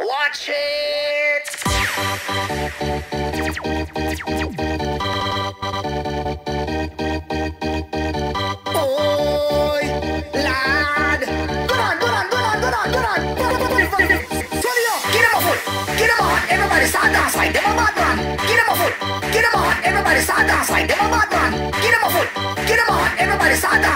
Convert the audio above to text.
Watch it! Oi, lad! Good on, good on, good on, good on, good on! Turn it up! Get him a foot! Get him on! Everybody start dance like them a bad man! Get him a foot! Get him on! Everybody start dance like them a bad man! Get him a foot! Get him on! Everybody start